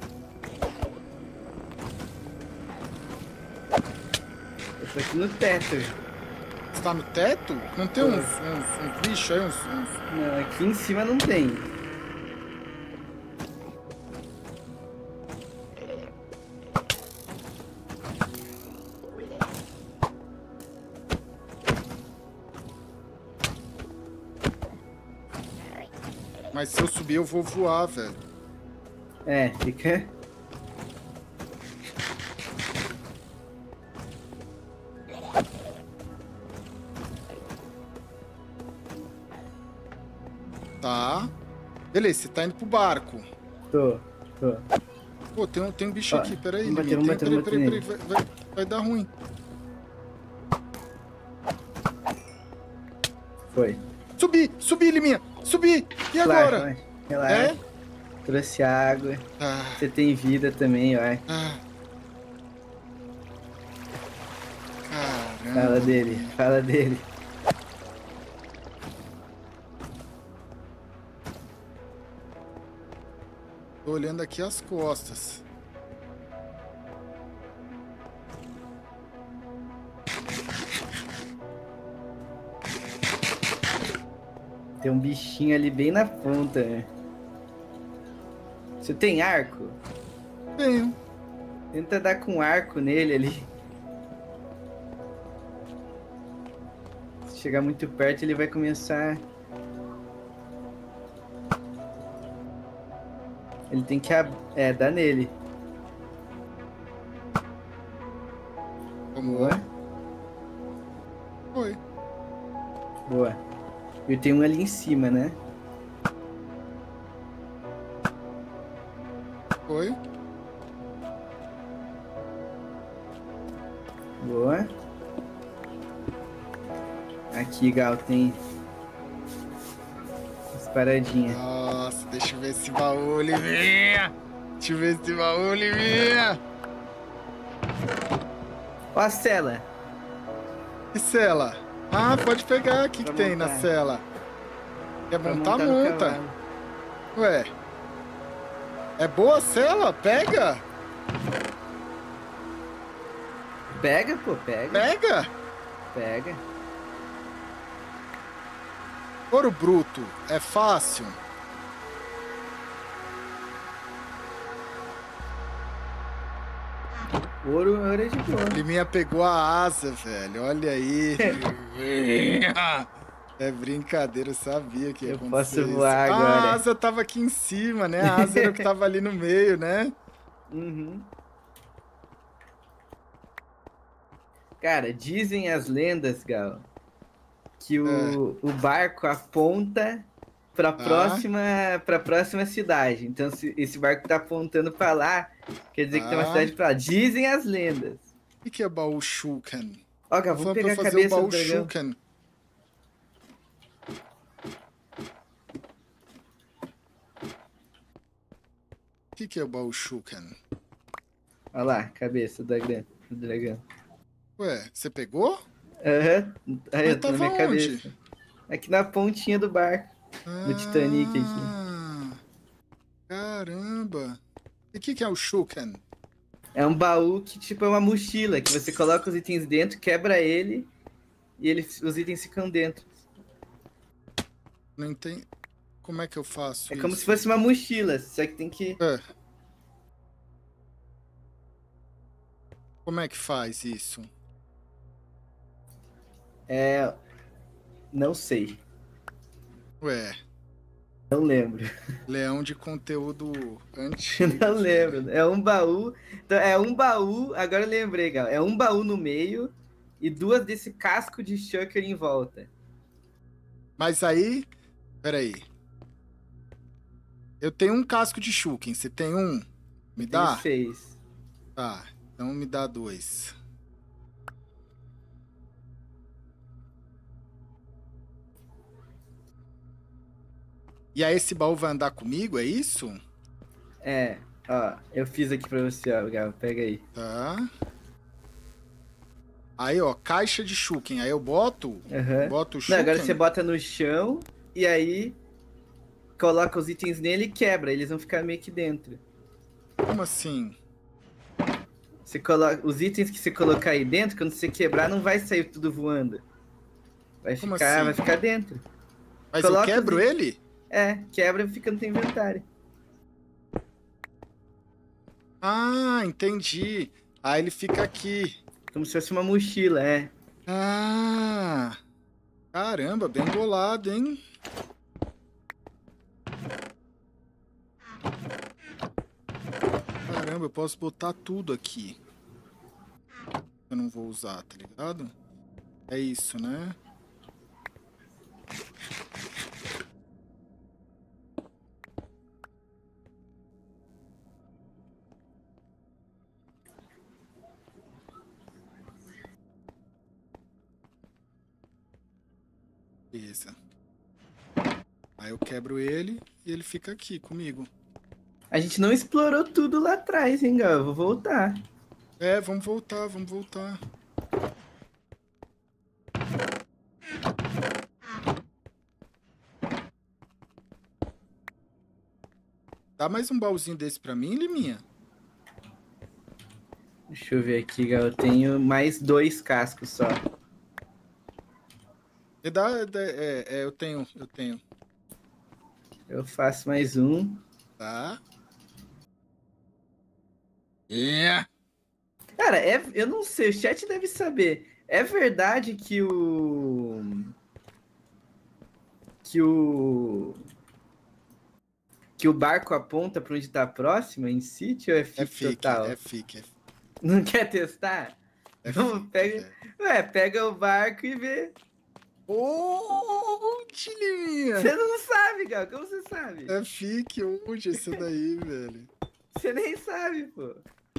C: Eu tô aqui no teto.
A: Você tá no teto? Não tem uns, uns, uns bichos aí? Uns, uns...
C: Não, aqui em cima não tem.
A: Mas se eu subir, eu vou voar, velho.
C: É, fica...
A: Tá. Beleza, você tá indo pro barco.
C: Tô, tô.
A: Pô, tem um, tem um bicho
C: Ó,
A: aqui, peraí.
C: vamos bater,
A: Liminha.
C: vamos
A: Tem-
C: bater,
A: Peraí,
C: vamos
A: peraí,
C: bater
A: peraí. Vai, vai, vai dar ruim.
C: Foi.
A: Subi, subi, Liminha. Subi. E
C: Relaxa,
A: agora?
C: vai. Relaxa.
A: É?
C: Trouxe água.
A: Ah,
C: Você tem vida também, vai.
A: ah. Caramba.
C: Fala dele, fala dele.
A: Tô olhando aqui as costas.
C: Tem um bichinho ali bem na ponta, né? Você tem arco?
A: Tenho.
C: Tenta dar com arco nele ali. Se chegar muito perto, ele vai começar... Ele tem que... ab- É, dar nele.
A: Vamos
C: Boa.
A: lá. Foi.
C: Boa. Eu tenho um ali em cima, né?
A: Foi.
C: Boa. Aqui, Gal, tem... As paradinhas.
A: Nossa, deixa eu ver esse baú, Liminha. Deixa eu ver esse baú, Liminha.
C: Ó a cela.
A: E cela? Ah, pode pegar. O que, que
C: Pra
A: tem na
C: montar.
A: cela? Quer
C: Pra
A: montar,
C: montar no
A: monta.
C: cavalo.
A: Ué. É boa a cela? Pega.
C: Pega, pô, pega.
A: Pega.
C: Pega.
A: Ouro bruto. É fácil.
C: Ouro, ouro é de boa.
A: Liminha pegou a asa, velho. Olha aí. Liminha. É brincadeira, eu sabia que ia
C: Eu
A: acontecer
C: posso
A: isso.
C: voar
A: Ah,
C: agora.
A: a asa tava aqui em cima, né? A asa era o que tava ali no meio, né?
C: Uhum. Cara, dizem as lendas, Gal, que o, o barco aponta pra próxima, pra próxima cidade. Então, se esse barco tá apontando pra lá, quer dizer que tem uma
A: Ah.
C: cidade pra lá. Dizem as lendas.
A: O que, que é baú Shulkan?
C: Ó, Gal,
A: Vamos
C: vamos pegar a
A: fazer o
C: cabeça
A: baú
C: do dragão.
A: Shulkan. O que, que é o baú Shulkan?
C: Olha lá, cabeça do dragão. Do dragão.
A: Ué, você pegou?
C: Aham. Aí,
A: Mas
C: eu tô na minha
A: tava onde?
C: cabeça. Aqui na pontinha do barco. No Titanic aqui.
A: Ah, caramba. E o que, que é o Shulkan?
C: É um baú que, tipo, é uma mochila, que você coloca os itens dentro, quebra ele, e ele, os itens ficam dentro.
A: Não entendi. Como é que eu faço
C: É
A: isso?
C: como se fosse uma mochila, só que tem que...
A: É. Como é que faz isso?
C: É... Não sei.
A: Ué,
C: Não lembro.
A: leão de conteúdo antigo.
C: Não lembro. É um baú. Então, é um baú. Agora eu lembrei, galera. É um baú no meio e duas desse casco de shulker em volta.
A: Mas aí, peraí. Eu tenho um casco de shulker. Você tem um? Me dá?
C: Tem seis.
A: Tá, então me dá dois. E aí esse baú vai andar comigo, é isso?
C: É, ó. Eu fiz aqui pra você, ó, Gal. Pega aí.
A: Tá. Aí, ó, caixa de shulker. Aí eu boto,
C: Uhum.
A: boto o
C: Não,
A: shulker.
C: agora você bota no chão e aí coloca os itens nele e quebra. Eles vão ficar meio que dentro.
A: Como assim?
C: Você coloca os itens que você colocar aí dentro, quando você quebrar, não vai sair tudo voando. Vai
A: Como
C: ficar,
A: assim?
C: vai ficar dentro.
A: Mas
C: Coloca
A: eu quebro
C: os-
A: ele?
C: É, quebra e fica no teu inventário.
A: Ah, entendi. Aí ele fica aqui.
C: Como se fosse uma mochila, é.
A: Ah, caramba, bem bolado, hein? Caramba, eu posso botar tudo aqui. Eu não vou usar, tá ligado? É isso, né? Beleza. Aí eu quebro ele e ele fica aqui comigo.
C: A gente não explorou tudo lá atrás, hein, Gal? Eu vou voltar.
A: É, vamos voltar, vamos voltar. Dá mais um baúzinho desse pra mim, Liminha?
C: Deixa eu ver aqui, Gal. Eu tenho mais dois cascos só.
A: Me dá, dá- é, é, eu tenho, eu tenho.
C: Eu faço mais um.
A: Tá? Yeah.
C: Cara, é, eu não sei, o chat deve saber. É verdade que o. Que o. Que o barco aponta pra onde tá próximo em sítio ou é fique,
A: É fique,
C: total?
A: é fique. É,
C: Não quer testar?
A: é
C: Vamos,
A: fique,
C: pega-
A: velho.
C: Ué, pega o barco e vê.
A: Ô, Liminha!
C: Você não sabe, Gal. Como você sabe?
A: É fique, onde esse daí, velho?
C: Você nem sabe, pô.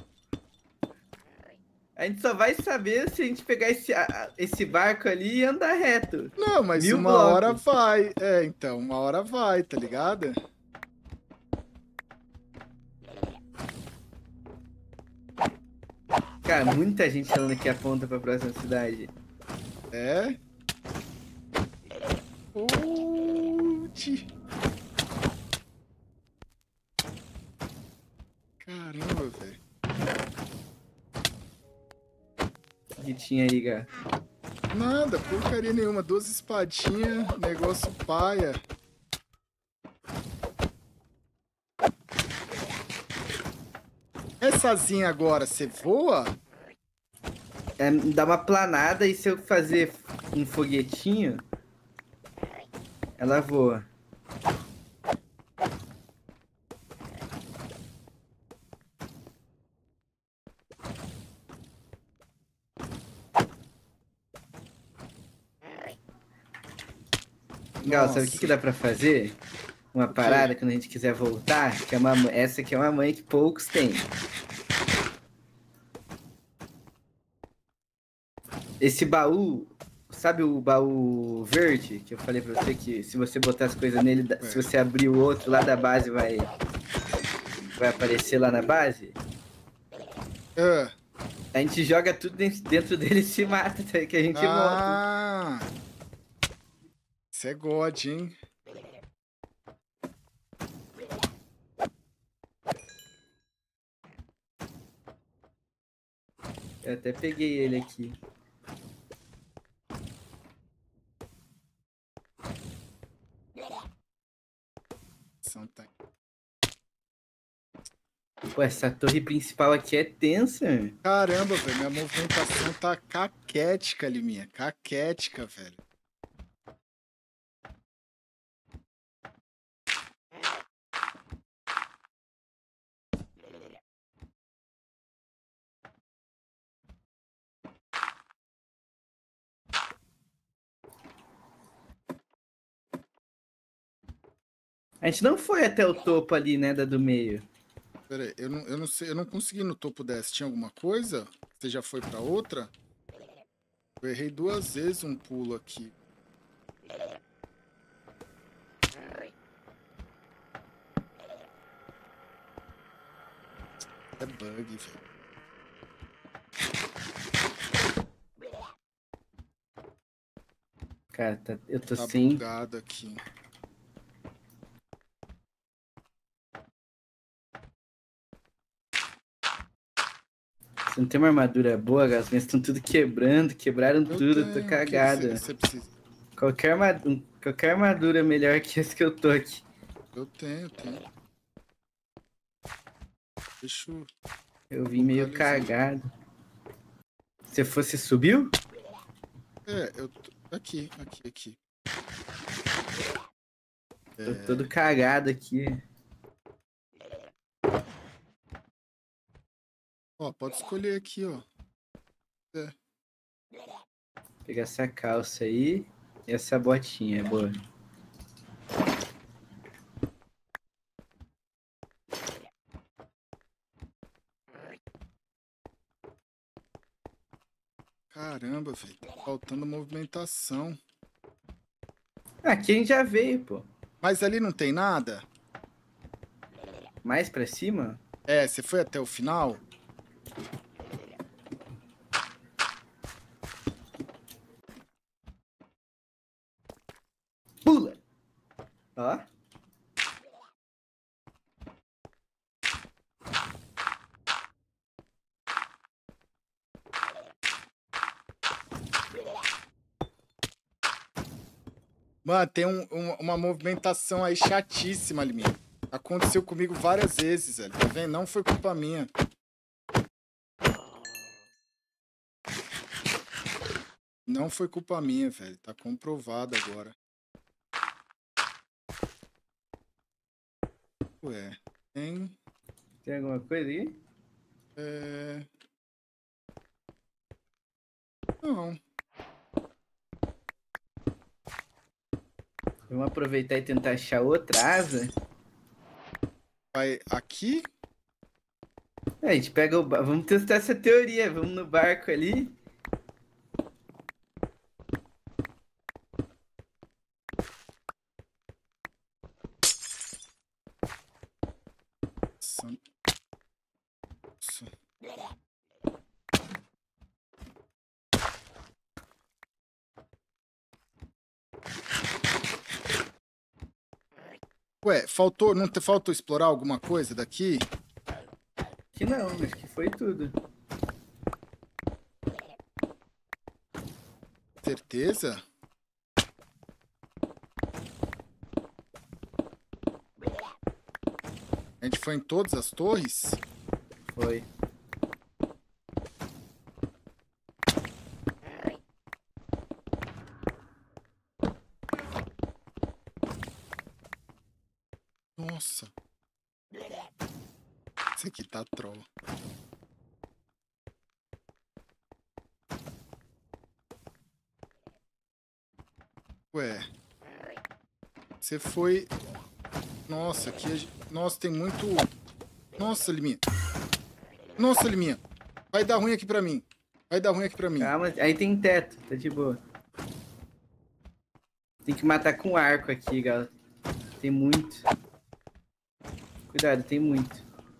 C: A gente só vai saber se a gente pegar esse, a- a- esse barco ali e andar reto.
A: Não, mas
C: Mil
A: uma
C: blocos.
A: hora vai. É, então, uma hora vai, tá ligado?
C: Cara, muita gente falando que aponta pra próxima cidade.
A: É? Onde? Caramba, velho.
C: O que tinha aí, Gal?
A: Nada, porcaria nenhuma. Duas espadinhas, negócio paia. Essa asinha agora, você voa?
C: É, dá uma planada e se eu fazer um foguetinho, ela voa. Gal, sabe o que,
A: Nossa.
C: que dá pra fazer? Uma parada quando a gente quiser voltar, que é uma, essa aqui é uma mãe que poucos têm. Esse baú, sabe o baú verde que eu falei pra você que se você botar as coisas nele, da- se você abrir o outro lá da base vai vai aparecer lá na base?
A: Ah,
C: A gente joga tudo dentro, dentro dele e se mata até que a gente volta.
A: ah. Isso é God, hein?
C: Eu até peguei ele aqui.
A: São tá-
C: Pô, essa torre principal aqui é tensa.
A: Caramba, velho, minha movimentação tá caquética, Liminha. Caquética, velho.
C: A gente não foi até o topo ali, né, da do meio.
A: Pera aí, eu não, eu não sei, eu não consegui no topo dessa. Tinha alguma coisa? Você já foi pra outra? Eu errei duas vezes um pulo aqui. É bug, velho.
C: Cara, tá- eu tô
A: Tá
C: sem...
A: bugado aqui.
C: Você não tem uma armadura boa, as minhas estão tudo quebrando, quebraram
A: Eu
C: tudo, eu tô
A: tenho. O que
C: cagada.
A: você precisa?
C: Qualquer armadura, qualquer armadura melhor que essa que eu tô aqui.
A: Eu tenho, eu tenho. Deixa eu...
C: Eu vim meio
A: Localizar.
C: cagado. Se fosse subiu?
A: É, eu tô... Aqui, aqui, aqui.
C: Tô todo cagado aqui.
A: Ó, pode escolher aqui, ó. É.
C: Vou pegar essa calça aí e essa botinha, é boa.
A: Caramba, velho. Tá faltando movimentação.
C: Aqui a gente já veio, pô.
A: Mas ali não tem nada?
C: Mais pra cima?
A: É, você foi até o final?
C: Pula! Ó.
A: Mano, tem um- um- uma movimentação aí chatíssima ali, minha. Aconteceu comigo várias vezes, velho. Tá vendo? Não foi culpa minha. Não foi culpa minha, velho. Tá comprovado agora. Ué, tem...
C: Tem alguma coisa aí?
A: É... Não.
C: Vamos aproveitar e tentar achar outra asa.
A: Vai aqui?
C: É, a gente pega o... ba- Vamos testar essa teoria. Vamos no barco ali.
A: San- Nossa. Ué, faltou, não te faltou explorar alguma coisa daqui?
C: Que não, acho que foi tudo.
A: Certeza? A gente foi em todas as torres?
C: Foi.
A: Nossa. Esse aqui tá troll. Ué. Você foi... Nossa, aqui... a gen- Nossa, tem muito... Nossa, Liminha. Nossa, Liminha. Vai dar ruim aqui pra mim. Vai dar ruim aqui pra mim.
C: Calma, aí tem teto, tá de boa. Tem que matar com arco aqui, galera. Tem muito. Cuidado, tem muito.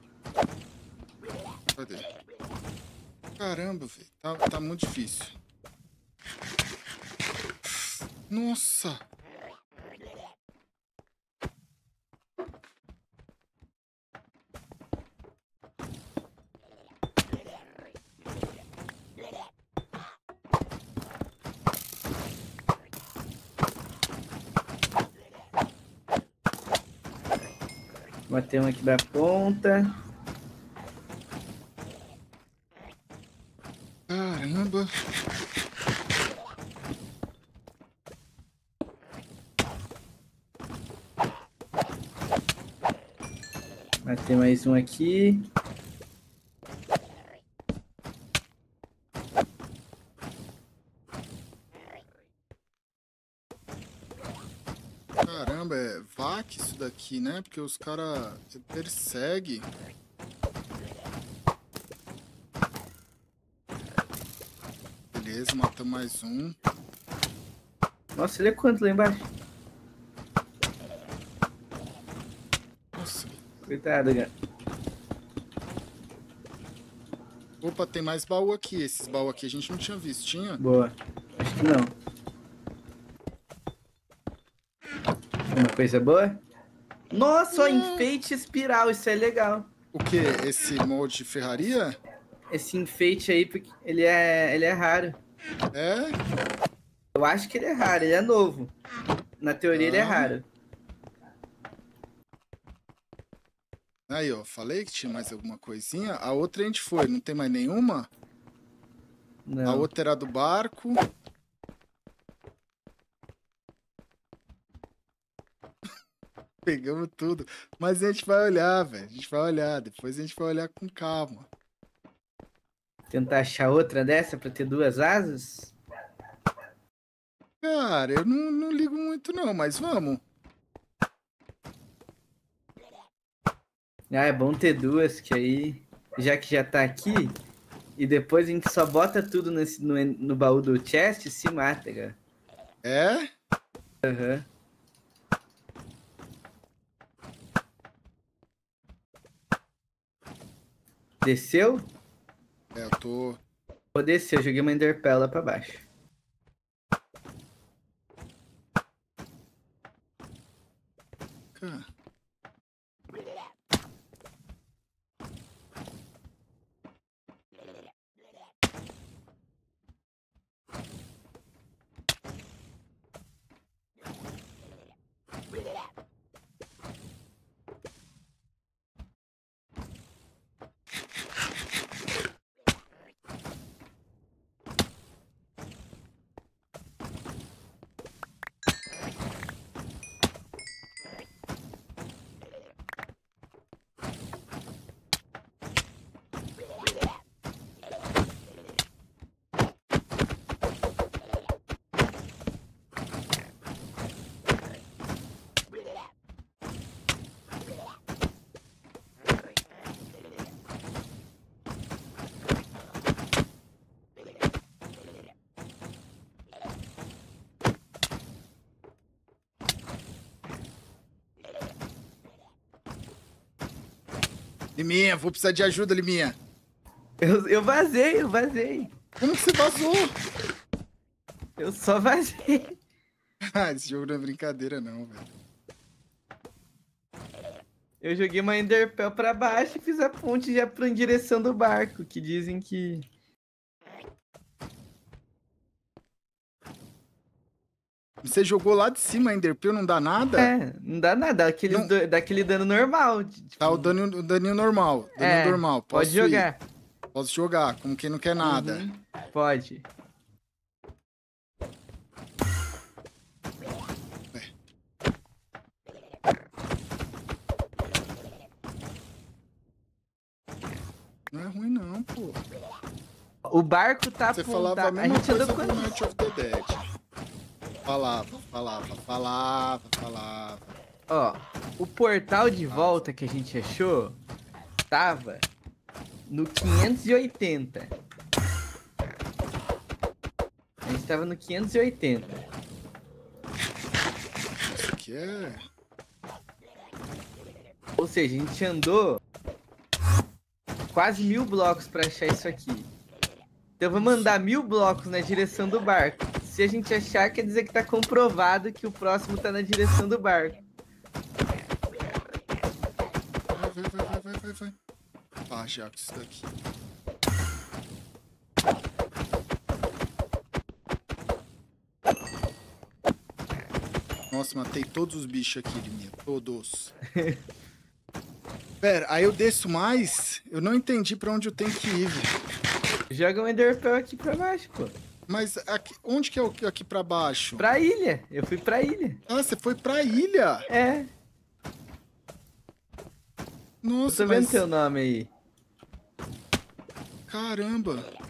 A: Cadê? Caramba, velho. Tá, tá muito difícil. Nossa.
C: Matei um aqui da ponta.
A: Caramba.
C: Matei mais um aqui.
A: Caramba, é V A C isso daqui, né? Porque os caras perseguem. Beleza, matamos mais um.
C: Nossa, ele é quanto lá embaixo?
A: Nossa.
C: Coitado, cara.
A: Opa, tem mais baú aqui. Esses baús aqui a gente não tinha visto. Tinha?
C: Boa. Acho que não. Uma coisa boa? Nossa, ó, enfeite espiral. Isso é legal.
A: O que? Esse molde de ferraria?
C: Esse enfeite aí, porque ele é, ele é raro.
A: É?
C: Eu acho que ele é raro, ele é novo. Na teoria,
A: Ah.
C: ele é raro.
A: Aí, ó. Falei que tinha mais alguma coisinha. A outra a gente foi. Não tem mais nenhuma?
C: Não.
A: A outra era do barco. Pegamos tudo. Mas a gente vai olhar, velho. A gente vai olhar. Depois a gente vai olhar com calma.
C: Tentar achar outra dessa pra ter duas asas?
A: Cara, eu não, não ligo muito não, mas vamos.
C: Ah, é bom ter duas, que aí, já que já tá aqui, e depois a gente só bota tudo nesse, no, no baú do chest e se mata, cara.
A: É?
C: Aham. Desceu?
A: É, eu tô...
C: Vou descer, eu joguei uma Enderpearl lá pra baixo.
A: Cara... Liminha, vou precisar de ajuda, Liminha.
C: Eu, eu vazei, eu vazei.
A: Como que você vazou?
C: Eu só vazei.
A: Ah, esse jogo não é brincadeira não, velho.
C: Eu joguei uma Enderpearl pra baixo e fiz a ponte já pra em direção do barco, que dizem que...
A: Você jogou lá de cima, Enderpearl, não dá nada?
C: É, não dá nada, dá aquele,
A: Não.
C: do- dá aquele dano normal. de- tipo,
A: Tá o daninho, o daninho normal. Daninho
C: é,
A: normal. Posso
C: pode
A: ir?
C: jogar.
A: Posso jogar, como quem não quer nada.
C: Uhum, pode.
A: Não é ruim não, pô.
C: O barco tá
A: Você falava a
C: apontado. A
A: mesma
C: gente andou
A: coisa do
C: quantos...
A: Night of the Dead. Falava, falava, falava, falava.
C: Ó, o portal de volta que a gente achou tava no quinhentos e oitenta. A gente tava no quinhentos e oitenta.
A: Isso aqui é...
C: Ou seja, a gente andou quase mil blocos pra achar isso aqui. Então vamos mandar mil blocos na direção do barco. Se a gente achar, quer dizer que tá comprovado que o próximo tá na direção do barco.
A: Vai, vai, vai, vai, vai, vai, vai. Ah, já com isso daqui. Nossa, matei todos os bichos aqui, Liminha. Todos. Pera, aí eu desço mais? Eu não entendi pra onde eu tenho que ir, velho.
C: Joga um Enderpearl aqui pra baixo, pô.
A: Mas aqui, onde que é o que aqui pra baixo?
C: Pra ilha. Eu fui pra ilha.
A: Ah, você foi pra ilha?
C: É.
A: Nossa,
C: Eu tô vendo
A: mas...
C: teu nome aí.
A: Caramba.